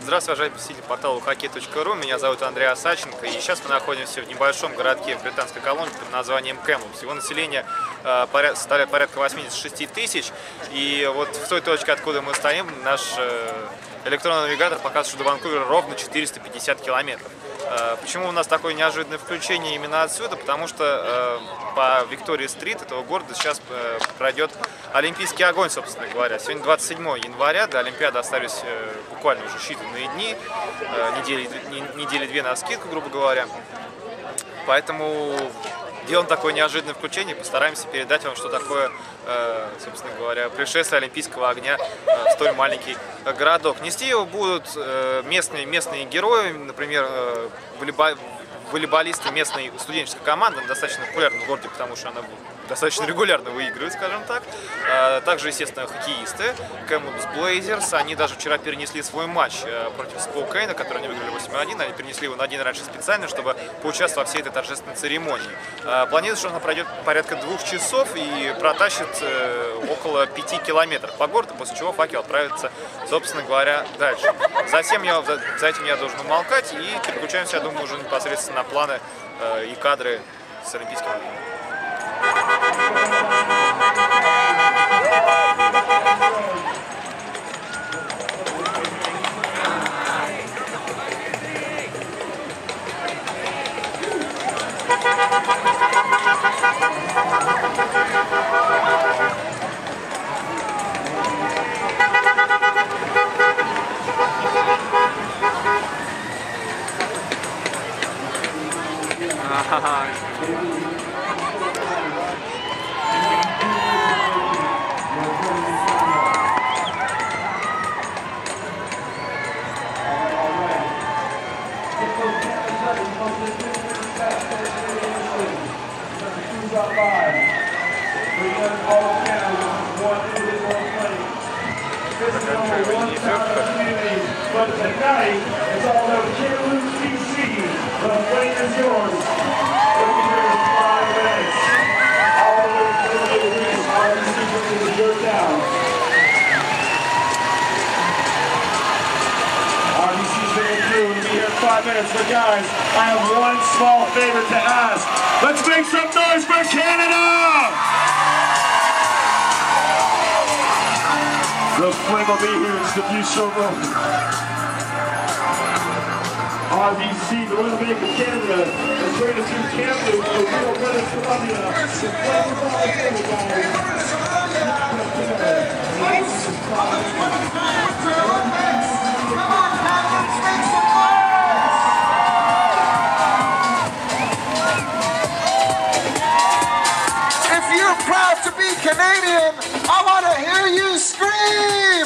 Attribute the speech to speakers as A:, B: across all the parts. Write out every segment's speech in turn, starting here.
A: Здравствуйте, уважаемые посетители портала hockey.ru. Меня зовут Андрей Осадченко. И сейчас мы находимся в небольшом городке в Британской Колумбии под названием Камлупс. Его население составляет порядка 86 тысяч. И вот в той точке, откуда мы стоим, наш электронный навигатор показывает, что до Ванкувера ровно 450 километров. Почему у нас такое неожиданное включение именно отсюда? Потому что по Виктория-стрит этого города сейчас пройдет Олимпийский огонь, собственно говоря. Сегодня 27 января, до Олимпиады остались буквально уже считанные дни, недели две на скидку, грубо говоря. Поэтому делаем такое неожиданное включение, постараемся передать вам, что такое, собственно говоря, пришествие Олимпийского огня в столь маленький городок. Нести его будут местные герои, например, волейболисты местной студенческой команды, она достаточно популярна в городе, потому что она достаточно регулярно выигрывает, скажем так. Также, естественно, хоккеисты, Камлупс Блейзерс, они даже вчера перенесли свой матч против Споукейна, который они выиграли 8-1, они перенесли его на день раньше специально, чтобы поучаствовать во всей этой торжественной церемонии. Планируется, что она пройдет порядка 2 часов и протащит около 5 километров по городу, после чего факел отправится, собственно говоря, дальше. За этим я должен умолкать и переключаемся, я думаю, уже непосредственно на планы и кадры с Олимпийским огнем.
B: But tonight, it's all about Kamloops, BC. The plane is yours. We'll be here in 5 minutes. All the way to the race, RBC bringing the dirt down. RBC's bringing through. We'll be here in 5 minutes. But guys, I have one small favor to ask. Let's make some noise for Canada! The flame will be here in the view showroom. RBC, the Royal Bank of Canada, is bringing us through Kamloops, the real British Columbia. The flame is all over,
C: guys. If you're proud to be Canadian, I want to hear you scream!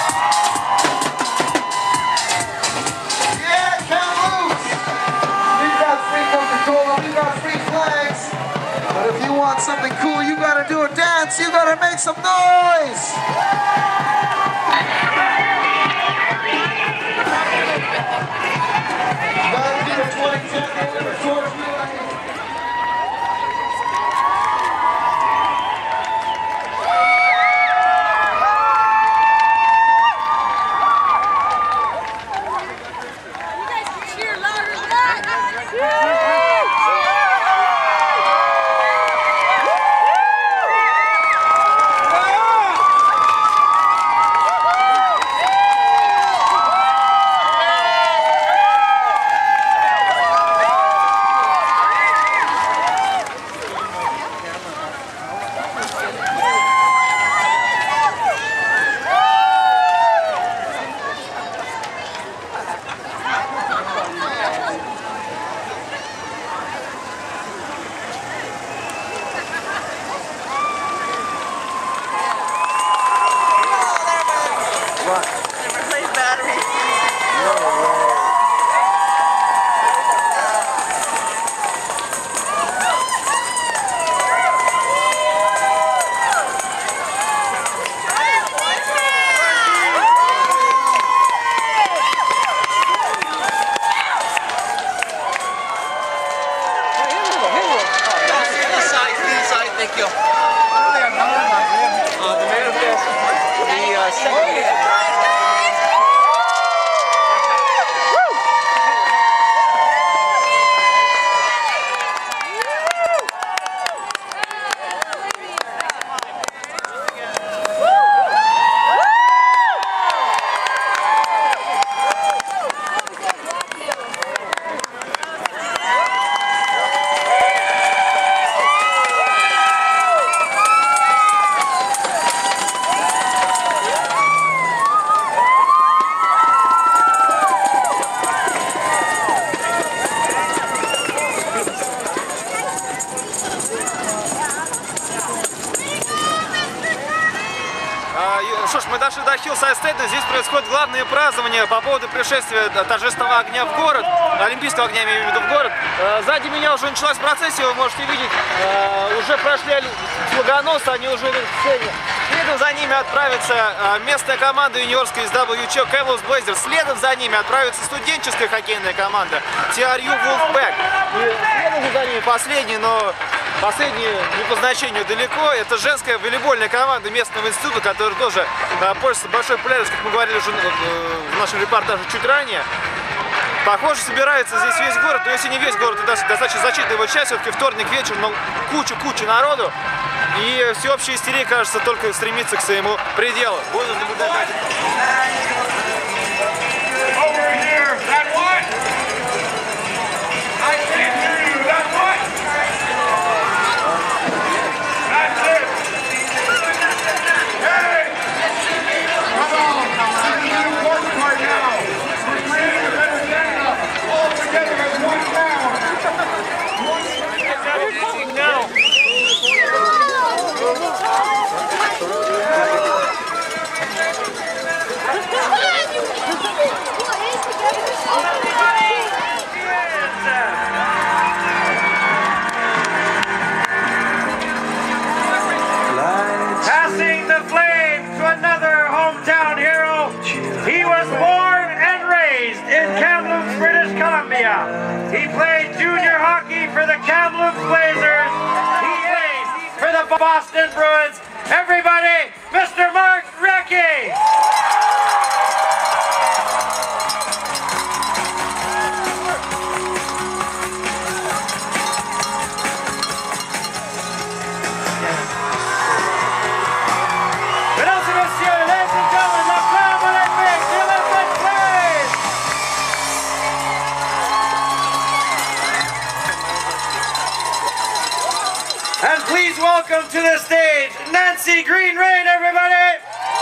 C: Yeah, Kamloops! We got free Coca-Cola, we got free flags. But if you want something cool, you gotta do a dance, you gotta make some noise! Gotta be the 2010 Olympics.
A: Riverside Stadium. Здесь происходит главное празднование по поводу пришествия торжественного огня в город, олимпийского огня, я имею в виду, в город. Сзади меня уже началась процессия, вы можете видеть, уже прошли флагоносцы, они уже в сцене. Следом за ними отправится местная команда юниорская из WCHO Kamloops Blazers. Следом за ними отправится студенческая хоккейная команда TRU Wolfpack. И следом за ними последний, но последний не по значению далеко, это женская волейбольная команда местного института, которая тоже пользуется большой популярностью, как мы говорили уже в нашем репортаже чуть ранее. Похоже, собирается здесь весь город, но если не весь город, то достаточно значительная его часть, все-таки вторник вечер, но куча народу. И всеобщая истерия, кажется, только стремится к своему пределу. Буду наблюдать.
B: He played junior hockey for the Kamloops Blazers. He plays for the Boston Bruins. Everybody, Mr. Mark Recchi! And please welcome to the stage, Nancy Green-Rain, everybody!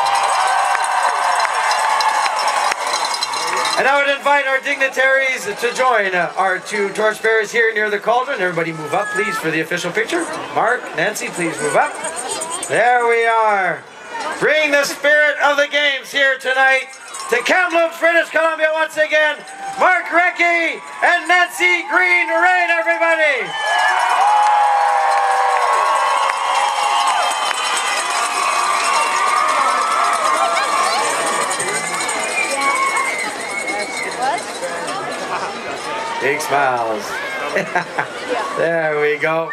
B: And I would invite our dignitaries to join our two torchbearers here near the cauldron. Everybody move up, please, for the official picture. Mark, Nancy, please move up. There we are. Bring the spirit of the games here tonight to Kamloops, British Columbia once again. Mark Recchi and Nancy Green-Rain, everybody! Big smiles. There we go.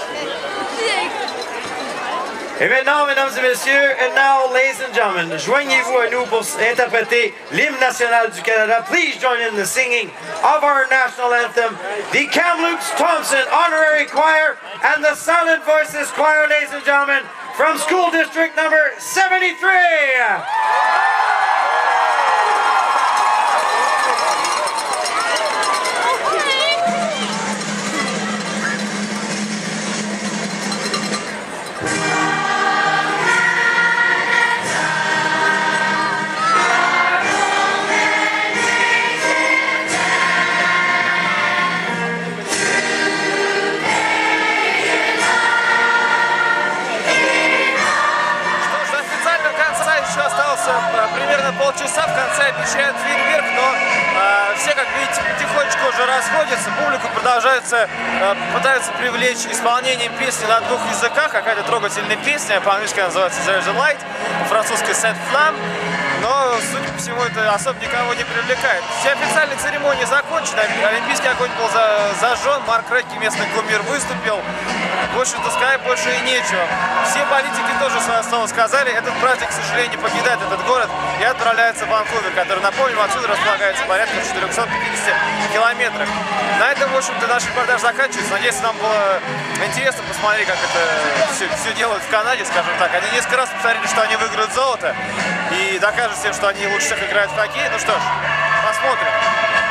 B: Et maintenant, mesdames et messieurs, and now, ladies and gentlemen, joignez-vous à nous pour interpréter l'hymne national du Canada. Please join in the singing of our national anthem, the Kamloops Thompson Honorary Choir and the Silent Voices Choir, ladies and gentlemen, from School District number 73.
A: Примерно полчаса, в конце обещают фейерверк, но все, как видите, потихонечку уже расходятся, публику пытаются привлечь исполнением песни на двух языках, какая-то трогательная песня, по-английски называется There's a Light, по-французски Cette Flamme, но, судя по всему, это особо никого не привлекает. Все официальные церемонии закончены, олимпийский огонь был зажжен, Марк Recchi, местный кумир, выступил. В общем-то, сказать больше и нечего. Все политики тоже свое слово сказали. Этот праздник, к сожалению, покидает этот город и отправляется в Ванкувер, который, напомним, отсюда располагается порядка 450 километрах. На этом, в общем-то, наш репортаж заканчивается. Надеюсь, нам было интересно посмотреть, как это все делают в Канаде, скажем так. Они несколько раз повторили, что они выиграют золото и докажут всем, что они лучше всех играют в хоккей. Ну что ж, посмотрим.